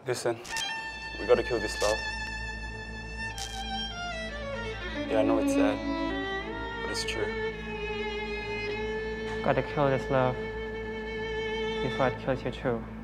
Listen, we gotta kill this love. Yeah, I know it's sad, but it's true. Gotta kill this love before it kills you too.